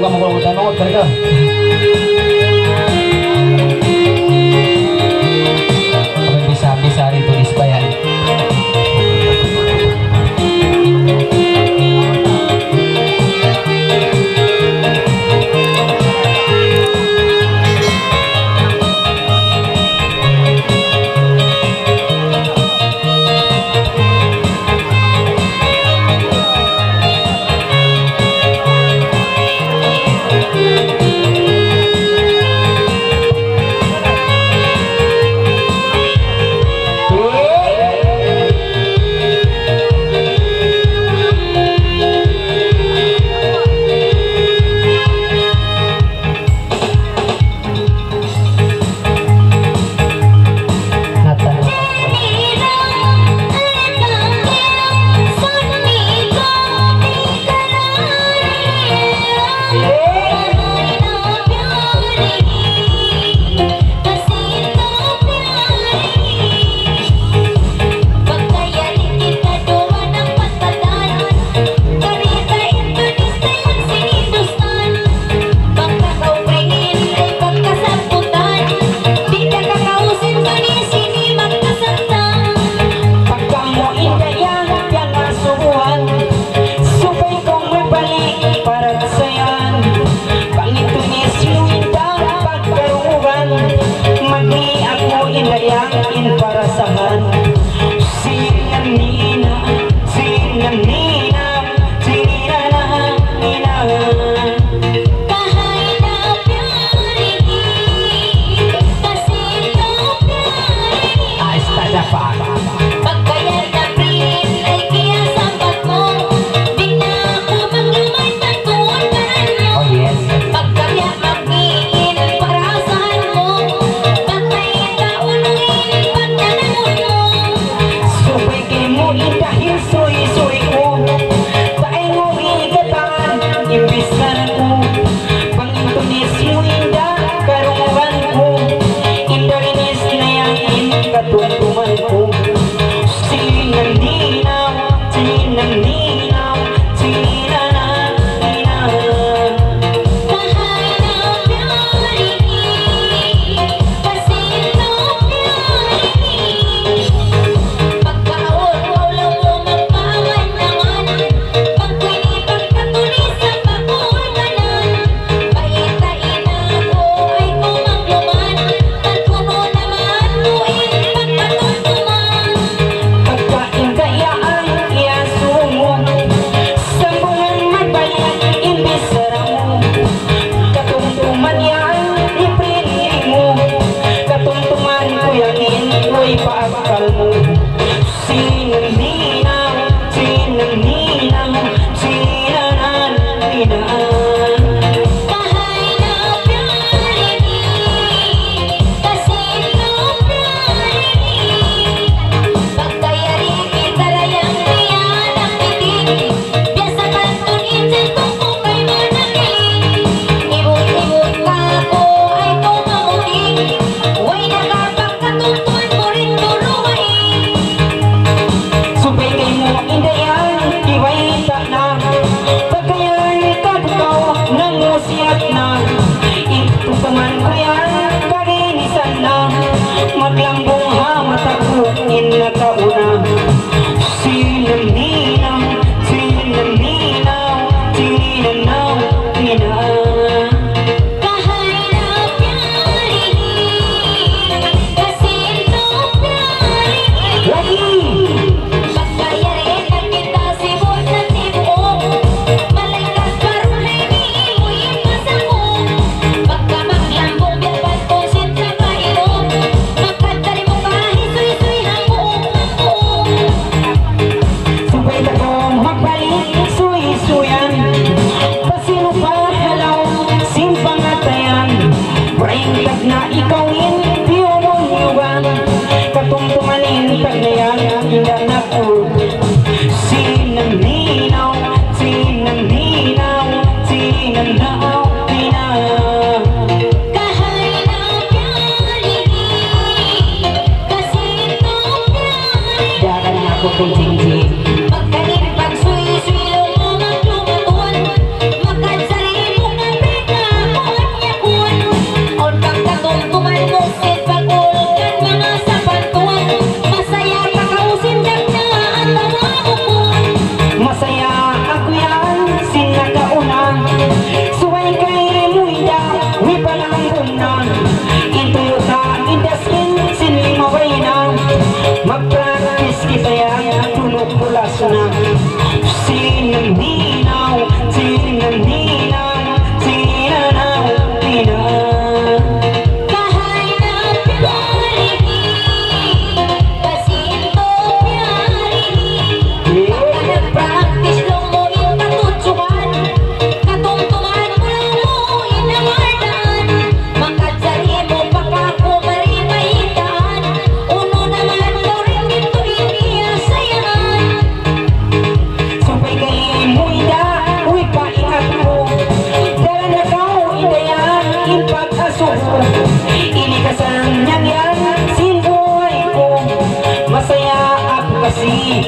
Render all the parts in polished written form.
kamu kalau udah nongol mereka. Bisa itu disbayar.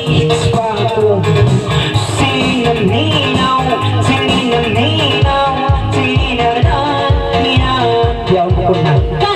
ex pa ko. Sinaminaw, sininaminaw, sininaminaw. Yaw ko na.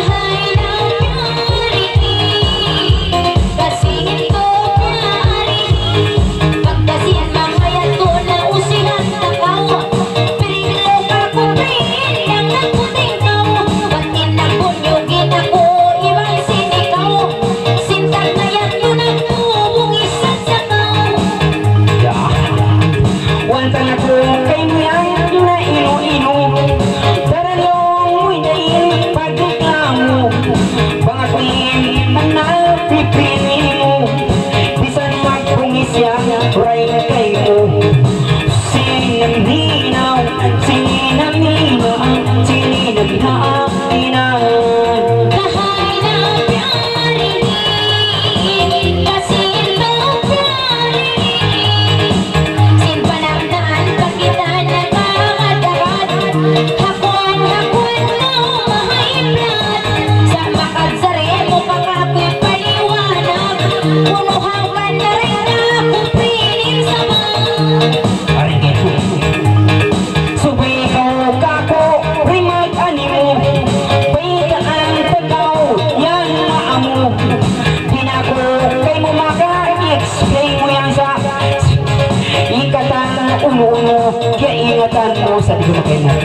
Sabi ko makainat.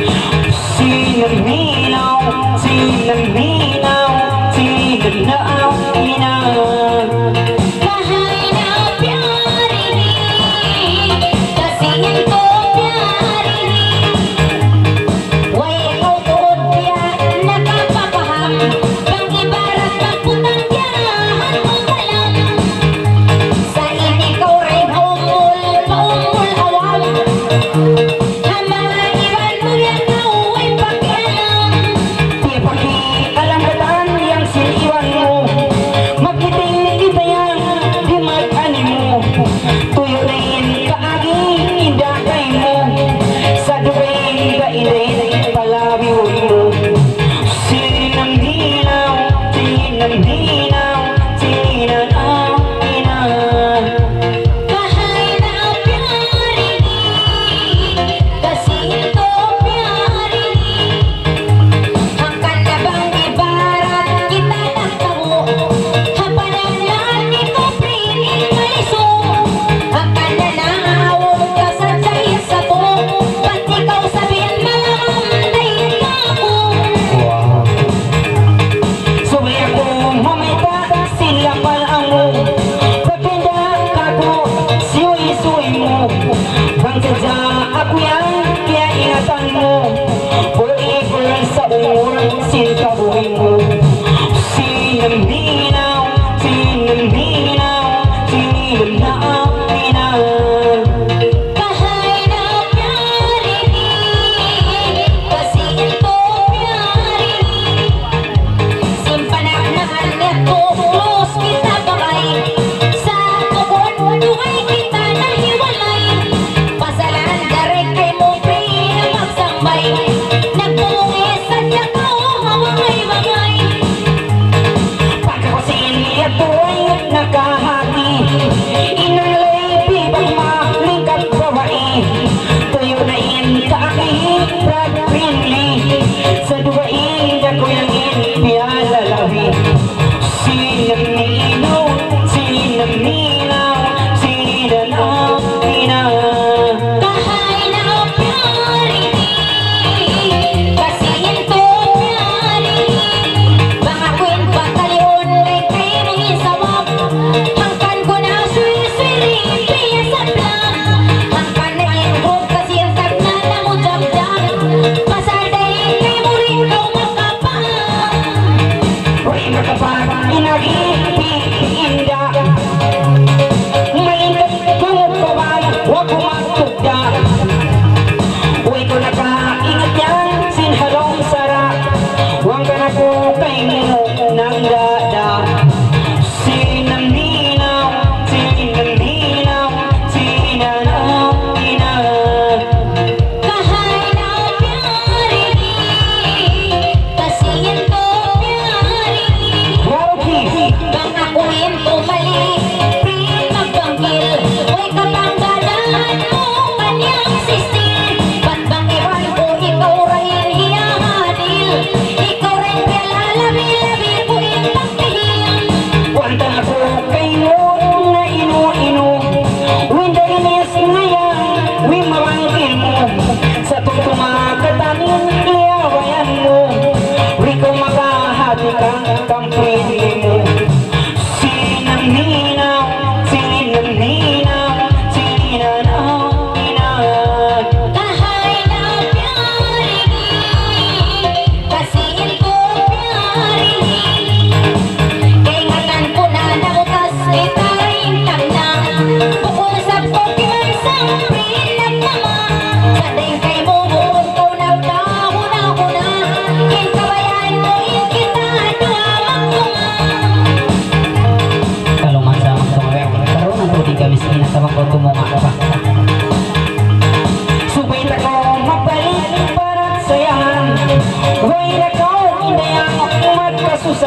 Sinaminaw, sinaminaw, sinaminaw, sinaminaw. Nagpungi sa niya ko, hawang ay mga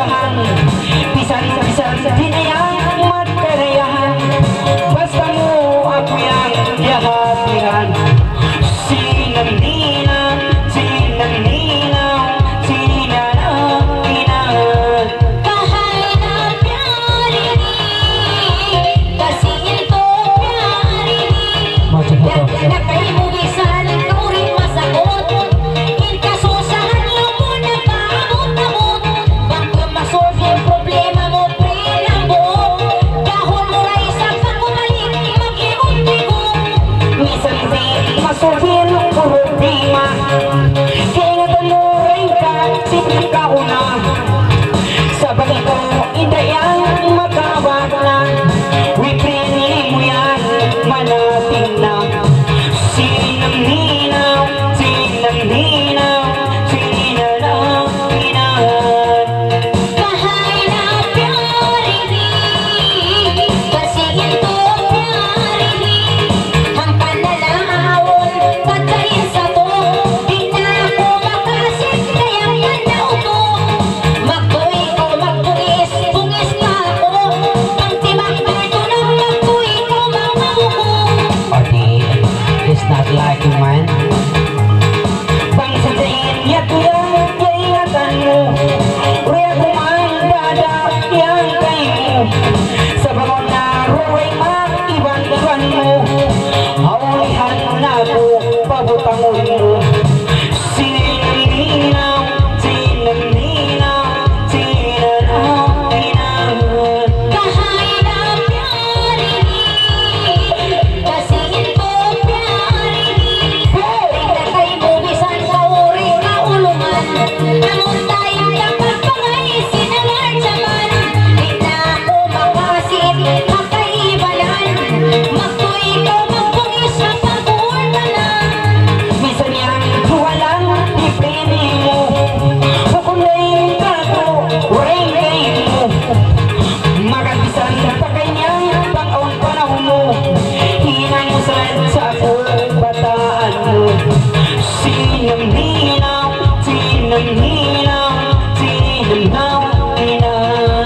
karusahan, pisan-pisan di na yang magkarayahan. Basta mo ako yang yahatihan. Sinang-ninang, sinang-ninang, sinang-ninang. कहाई ना प्यारी नी कसी तो प्यारी नी Macam dan apa? na kay mo bisan ikaw rin masagot in kasusahan mo na paabot-abot bago masolve yung problema mo pre-labot dahon mo na isa pa kumalik mag-igot-igot Minsan di masulhin ang problema. Kaya tanurin ka, sipin ka una. Sabag ito, hindi yan makabag na. Wipinin mo yan, manating na. Sinang-ninaw, sinang-ninaw, sinang-ninaw. कहाई ना प्यारी नी कसी तो प्यारी नी हम panalangawon pagkain sa to di na ako makasit kaya tanaw to magtuwi ko magtuwis bungis pa ako ang timang pito ng magtuwi ko mamamuko Adi, it's not like you, man. Bang sasayin niya tuyang kaingatan mo. Kuya kumandada yang kayo. Sa bangon na ruway mag-iban-iban mo. Haulihan na ko pabutangon mo. Sinang-ninaw, sinang-ninaw, sinang-ninaw. कहाई ना प्यारी नी कसी तो प्यारी नी Tingnan kay mo bisan kauri ka ulungan Namun tayo dapat pangaisin ang arsaman Di na ako makasit makaibanan Magtuwi ko magpungis sa pagkuhan Minsan yang jualan di premi mo. Kukunay ka ko, rengay mo. Magabisan pa kanyang pang-aon panahon mo. Hinangusan sa bataan mo. Sinang-ninaw, sinang-ninaw, sinang-ninaw.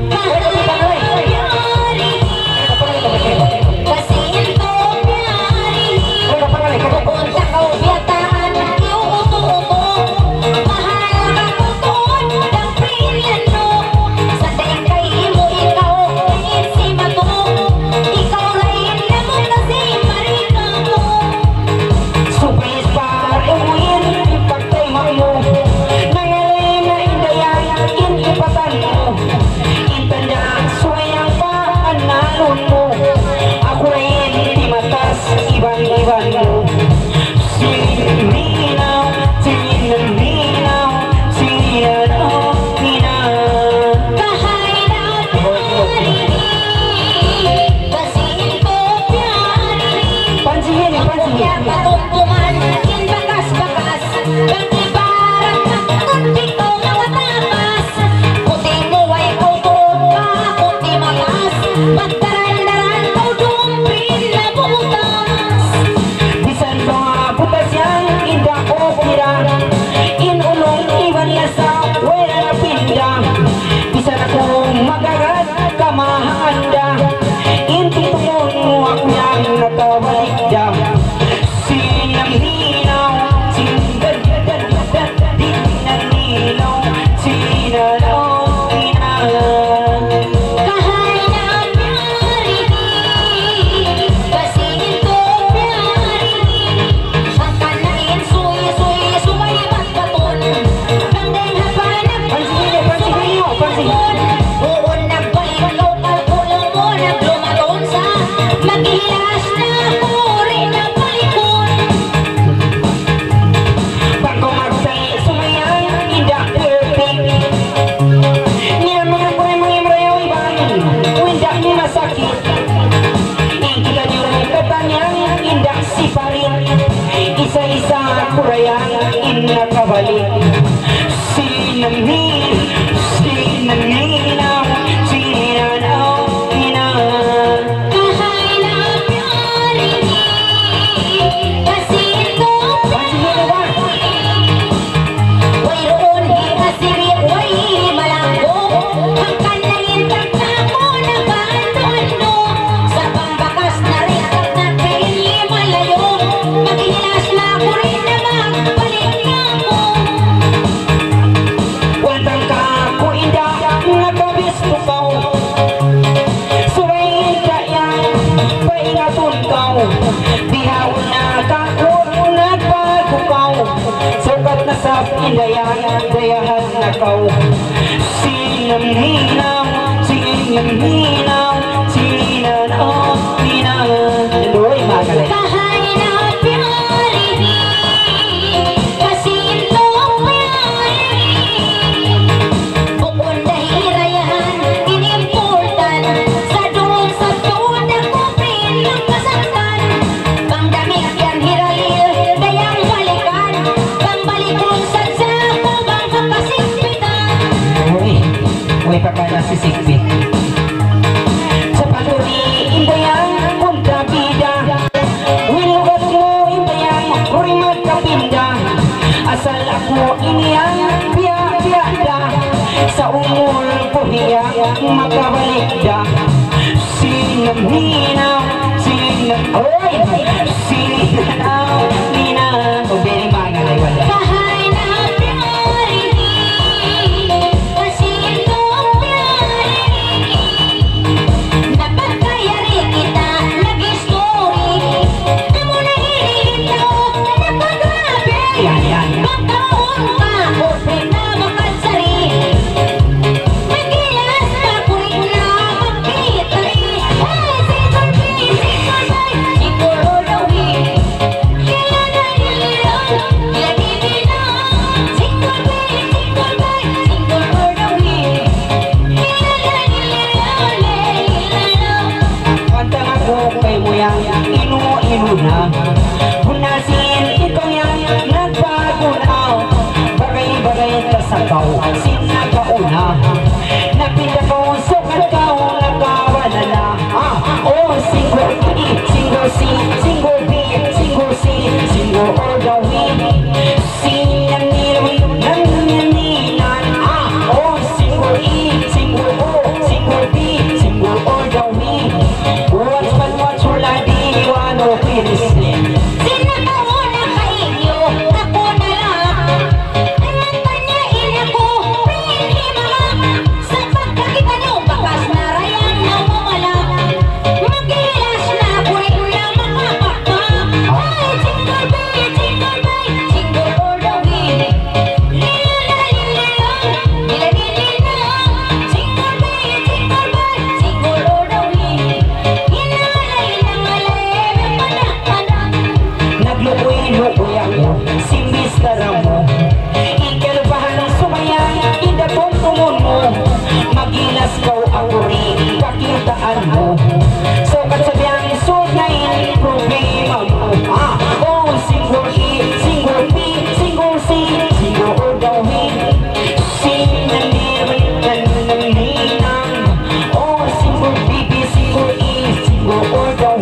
Kasi ito pyari Pupunta ka ubiyataan Iuuto-uto Mahal ka tutuon Ang prilyan mo Sa dengkay mo ikaw Ngayon si Mato Ikaw rin na mo kasi marika mo Supayas para umuin, ipagtay mo. Nangalay na indayan, inipatan mo. Intanda, suwayang pa, analon mo. Ako rin, di matas, ibang-ibang mo. Sinang-ninaw, sinang-ninaw, sinang-ninaw. Kahay na pyari Kasi ito pyari Pansihin, Kaya pansihin. patungtungan in bakas-bakas Pagkibaran takot ikaw na matapas Kuti mo ay kautuon ka, kuti matas Magdaran-daran kau dumpin na butas Bisan mga butas yan, inda o pira. Inulong iwan niya sa wala na pinda. Bisan ako magagat, kamahanda. Intutulong mo ako yan nakabaligda. Sinang-ninaw, sinang-ninaw, sinang-ninaw, sinang-ninaw. Kahay na pyari Kasi ito pyari Ang kanain suy-suy sumay magbaton Nang hapanap Pansihin niyo, pansihin. Buon nagbalik ikaw kalkulang mo Naglumaton sa maghilas na ako rin ang palikon Pag kumagsay, sumayan, inda perfect. Niya mga kuremang-imrayaw ibang, inda ni masakit. Ikita niyo rin katanyang, inda si parin. Isa-isa kurayang, inakabalik. Sinang-ninaw, sinang-ninaw, sinang-ninaw. Kahay na pyari Kasi ito Pansihin naman. Way roon, di kasiri, way malanggo indayan, dayahan na kau. Sinamhinaw, sinamhinaw, sinanaw, pinahan. Doy, magalay. Kahay na pyari, kasino pyari. Bukod dahil rayahan, inimportan. Sa doon ako pinang kasaktan. Bang dami yan hiralil, dayang balikan. Bang balikong sadsa ko, bang kakasigpitan. Uy, kakala si Sigpit. Sa patuloy, indayang kontrabida. Wilugat mo, indayang kurimat kapinda. Asal ako iniyang biya-biyada. Sa umul ko hiyang makabalikda. Sinamhinaw, sinanaw, ninaw. O, very magalay wala. Kahay na pyari, kasino pyari. Napagkayari kita, nag-story. Amo na hinihintao, napag-grabe. Yan. Magkaon ka, orbe na makansari. Magilas pa kuring na magkita. Ay, siguro dawi. Kaya naliliraw, ilagin na. Siguro dawi. Kaya naliliraw, liliraw. Kanta ako kay mo yang inu-inu na. Punasin ikaw yang nagbagunaw. Bagay-bagay ka sa kaw, sinagauna. Napinda ko, sukat kaw, nagkawala na. Single E, single C, single B, single C, single O daw sinaniraw, nanininan. Single E, single O, single B, single O daw Watch wala di iwano pinislim. Sinakauna ka inyo, ako na lang. Ang tanyain ako, pinhimang. Sa pagkakita nyo, bakas na rayan na mawala. Magilas na ako'y na makapakpa. Ay, jingle bell, jingle all the way. Lilalalilang, lilalililang. Jingle bell, jingle all the way. Hinalalilang alay, panak-panak. Naglukoy-lukoy ako, simbis tara mo. Ikalbahan ng sumayang, indapong tumun mo. Magilas kaw ako rin, kakitaan mo. So katsabiyang sunayin, problema mo. Single E, single B, single C, single O daw sinaniriw, nanininan. Single B, single E, single O daw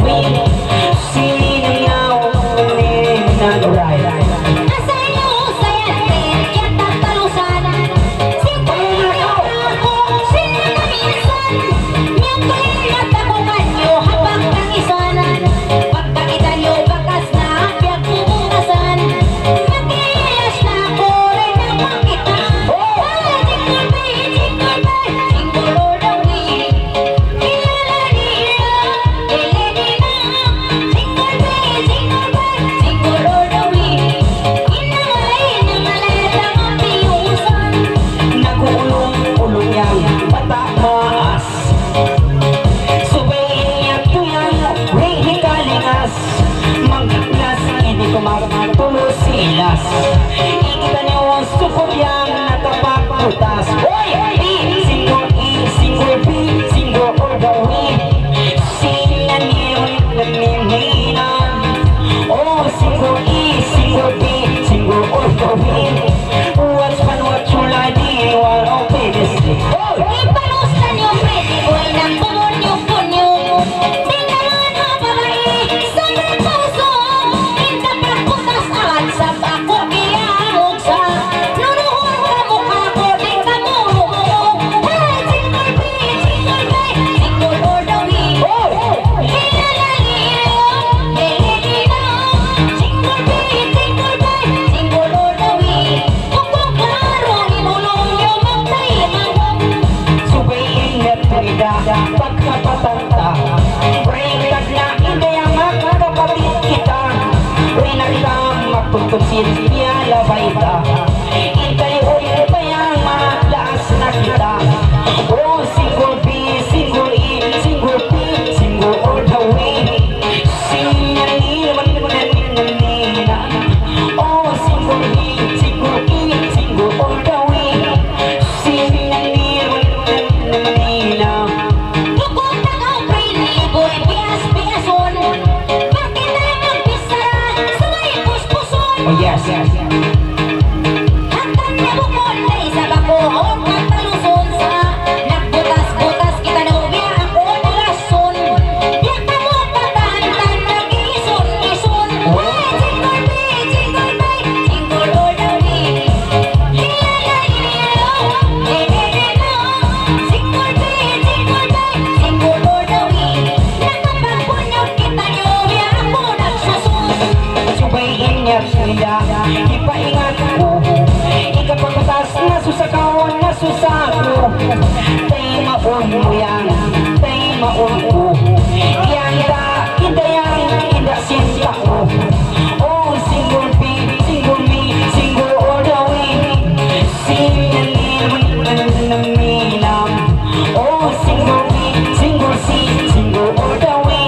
sinanyaw, nanininan. Alright. Asayo sayatin, yatak talusan. Sintayin ako, sinamisan. Nyangkay mata ko kanyo, habang tangisan. Pagkakita nyo, bakas na biyak bumukasan. Magilas na ako, rin ang makita. Jingle bell, jingle all the way. Ilalalilang, lilililang. Jingle bell, jingle all the way. Inangay ng alatang ang piyusan. Nag-uulong-ulong yang patamaas. Subayin niya tuyang hikalingas. Magkiklas, hindi ko magtulos silas. Ikita niyo ang sukod yang nakapagputas. Single E, single B, single O daw sinaniriw, nanininan. Single E, single B, single O daw watch wala di iwano pinisli. Ipalustan yung pretty boy ng pumunyo-punyo. Tingnan ang babae sa may puso. Indaprak putas at sa bako kiyahog sa nunuhon ka mukha ko, di ka murumong. Hey, jingle bell, jingle all the way. Lilalalilang, lilililang. Jingle bell, jingle all the way. Kung klaro, inulong nyo magtaimang. Subayin niya tulida, pagkapatanta. Ringtag na hindi ang magkakapatid kita. Rinagdang magtutusin, niya labay ta. Oh yes, yes. Hanggang nabukod na isa bako at taluson sa nagbutas-butas kita na ubiya ako nalason. Biyak na mo patahan nag-ison-ison. Hey, jingle bell, jingle all the way. Hila-la-hila-lo, eh-eh-eh-lo. Jingle bell, jingle all the way. Nakapagpunyog kita na ubiya ako nagsusun. Subayin niya sila, ipaingat ko. Ikapagpatas na susakaw na susako. Tay maun mo yan, tay maun ko. Yan da, ida yan, ida sinta ko. Oh, single B, single me, single all the way. Sinaninaminam. Oh, single B, single C, single all the way.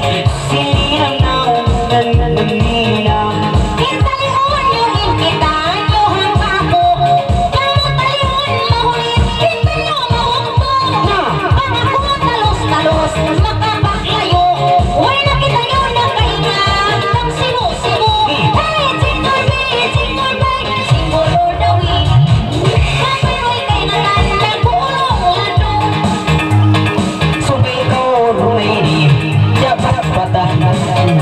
Sinaninaminam. Hintalion yung impitan nyo hangako. Kamu talion mahulit, hindi nyo mahukto. Pangako talos-talos, makapaklayo. Huwag nakita nyo na kaingan ng simu-simu. Hey, jingle bell, single all the way. Kaparoy kay nanan, nagpulong-lano. Subay ko rumay dapat patahan.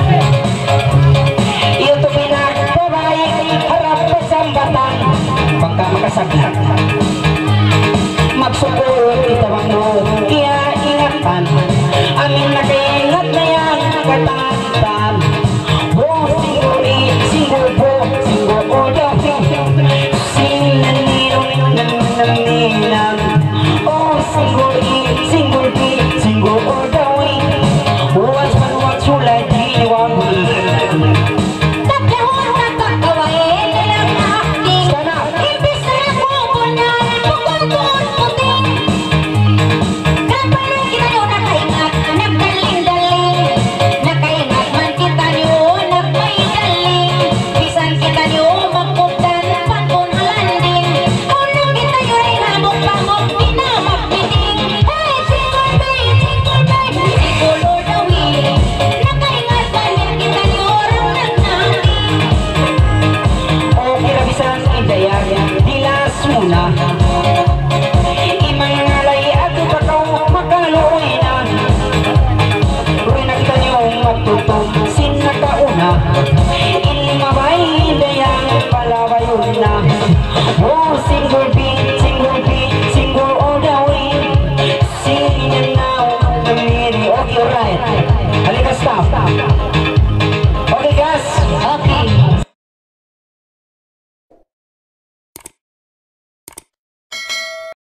Ito pinagbabayik harap sa sambatan. Pagka makasaglat magsugod itawang mo kaya ingatan. Amin na kaingat na yan katangan. Oh, single E, single po, single O daw. Sinaninaminam. Oh, single E, single B, single O daw. Huwag man huwag sulay, hiniwag mo. Tagyahon na kakawain nilang acting. Ibis na nakukunan, pagkuntun-kunting. Kaparoy kita nyo nakaingat, nagdaling-daling. Nakaingat man kita nyo, nagmay-daling. Bisan kita nyo magpugdan, pagkun-alanding. Unang kita nyo rin habok-pangok, pinamagbiting. Hey, jingle bell, jingle all the way. Nakaingat man din kita nyo, rang nagnangking. O kirabisan idaya, dilas muna. Imangalay at ipakaw makaluoy na. Ruy na kita niyong magtutong sinakauna. Ilimabay idaya, palawayon na.